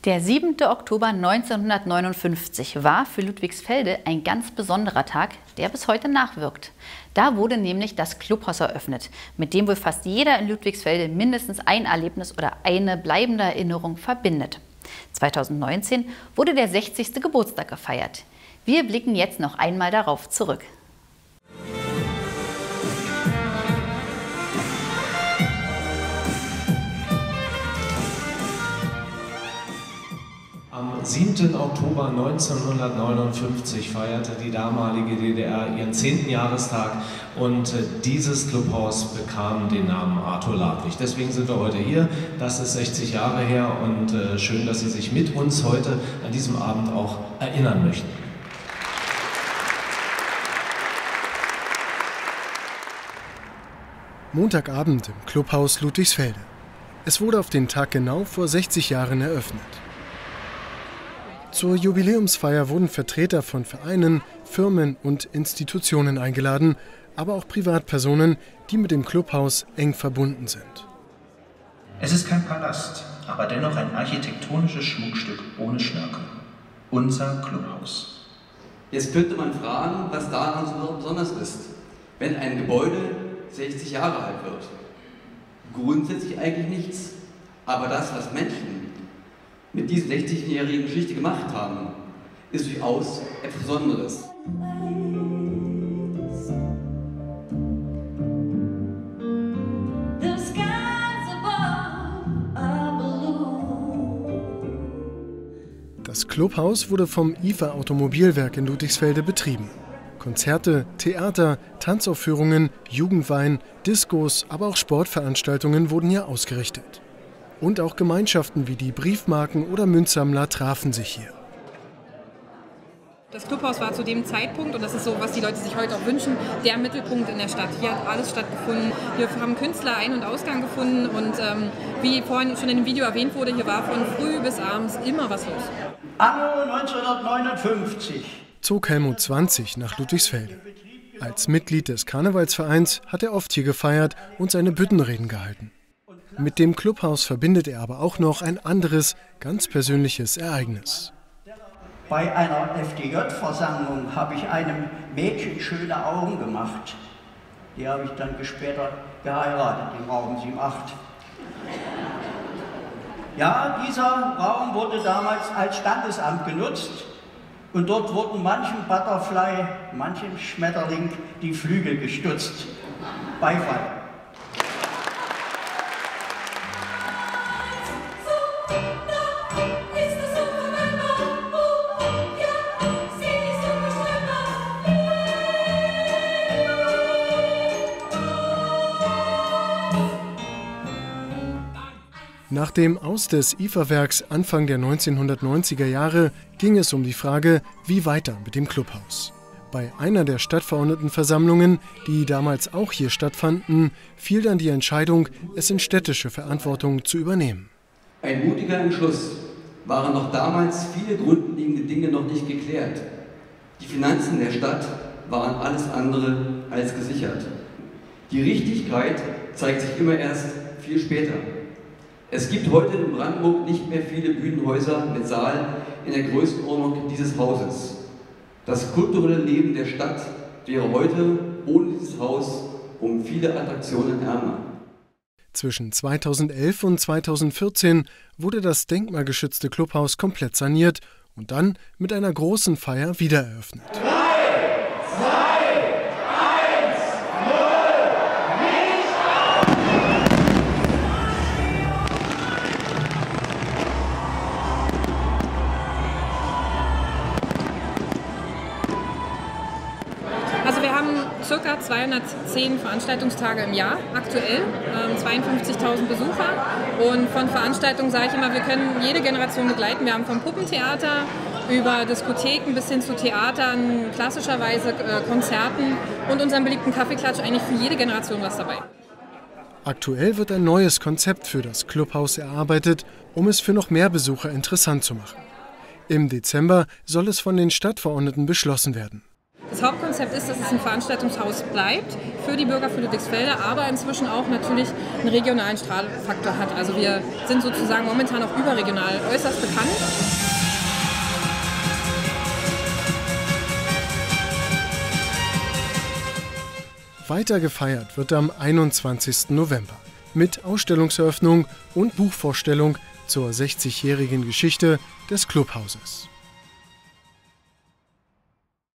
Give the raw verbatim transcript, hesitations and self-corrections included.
Der siebente Oktober neunzehnhundertneunundfünfzig war für Ludwigsfelde ein ganz besonderer Tag, der bis heute nachwirkt. Da wurde nämlich das Clubhaus eröffnet, mit dem wohl fast jeder in Ludwigsfelde mindestens ein Erlebnis oder eine bleibende Erinnerung verbindet. zweitausendneunzehn wurde der sechzigste Geburtstag gefeiert. Wir blicken jetzt noch einmal darauf zurück. Am siebten Oktober neunzehnhundertneunundfünfzig feierte die damalige D D R ihren zehnten Jahrestag und dieses Clubhaus bekam den Namen Arthur Ladwig. Deswegen sind wir heute hier. Das ist sechzig Jahre her und äh, schön, dass Sie sich mit uns heute an diesem Abend auch erinnern möchten. Montagabend im Clubhaus Ludwigsfelde. Es wurde auf den Tag genau vor sechzig Jahren eröffnet. Zur Jubiläumsfeier wurden Vertreter von Vereinen, Firmen und Institutionen eingeladen, aber auch Privatpersonen, die mit dem Clubhaus eng verbunden sind. Es ist kein Palast, aber dennoch ein architektonisches Schmuckstück ohne Schnörkel. Unser Clubhaus. Jetzt könnte man fragen, was daran so besonders ist, wenn ein Gebäude sechzig Jahre alt wird. Grundsätzlich eigentlich nichts, aber das, was Menschen mit dieser sechzigjährigen Geschichte gemacht haben, ist durchaus etwas Besonderes. Das Clubhaus wurde vom I F A Automobilwerk in Ludwigsfelde betrieben. Konzerte, Theater, Tanzaufführungen, Jugendwein, Diskos, aber auch Sportveranstaltungen wurden hier ausgerichtet. Und auch Gemeinschaften wie die Briefmarken- oder Münzsammler trafen sich hier. Das Clubhaus war zu dem Zeitpunkt, und das ist so, was die Leute sich heute auch wünschen, der Mittelpunkt in der Stadt. Hier hat alles stattgefunden. Hier haben Künstler Ein- und Ausgang gefunden. Und ähm, wie vorhin schon in dem Video erwähnt wurde, hier war von früh bis abends immer was los. Anno neunzehnhundertneunundfünfzig zog Helmut zwanzig nach Ludwigsfelde. Als Mitglied des Karnevalsvereins hat er oft hier gefeiert und seine Büttenreden gehalten. Mit dem Clubhaus verbindet er aber auch noch ein anderes, ganz persönliches Ereignis. Bei einer F D J-Versammlung habe ich einem Mädchen schöne Augen gemacht. Die habe ich dann später geheiratet, im Raum siebenundachtzig. Ja, dieser Raum wurde damals als Standesamt genutzt und dort wurden manchem Butterfly, manchem Schmetterling die Flügel gestutzt. Beifall. Nach dem Aus des I F A-Werks Anfang der neunzehnhundertneunziger Jahre ging es um die Frage, wie weiter mit dem Clubhaus. Bei einer der Stadtverordnetenversammlungen, die damals auch hier stattfanden, fiel dann die Entscheidung, es in städtische Verantwortung zu übernehmen. Ein mutiger Entschluss, waren noch damals viele grundlegende Dinge noch nicht geklärt. Die Finanzen der Stadt waren alles andere als gesichert. Die Richtigkeit zeigt sich immer erst viel später. Es gibt heute in Brandenburg nicht mehr viele Bühnenhäuser mit Saal in der Größenordnung dieses Hauses. Das kulturelle Leben der Stadt wäre heute ohne dieses Haus um viele Attraktionen ärmer. Zwischen zweitausendelf und zweitausendvierzehn wurde das denkmalgeschützte Clubhaus komplett saniert und dann mit einer großen Feier wiedereröffnet. Circa zweihundertzehn Veranstaltungstage im Jahr, aktuell, ähm, zweiundfünfzigtausend Besucher. Und von Veranstaltungen sage ich immer, wir können jede Generation begleiten. Wir haben vom Puppentheater über Diskotheken bis hin zu Theatern, klassischerweise äh, Konzerten und unseren beliebten Kaffeeklatsch, eigentlich für jede Generation was dabei. Aktuell wird ein neues Konzept für das Clubhaus erarbeitet, um es für noch mehr Besucher interessant zu machen. Im Dezember soll es von den Stadtverordneten beschlossen werden. Das Hauptkonzept ist, dass es ein Veranstaltungshaus bleibt für die Bürger, für Ludwigsfelde, aber inzwischen auch natürlich einen regionalen Strahlfaktor hat. Also wir sind sozusagen momentan auch überregional äußerst bekannt. Weiter gefeiert wird am einundzwanzigsten November mit Ausstellungseröffnung und Buchvorstellung zur sechzigjährigen Geschichte des Clubhauses.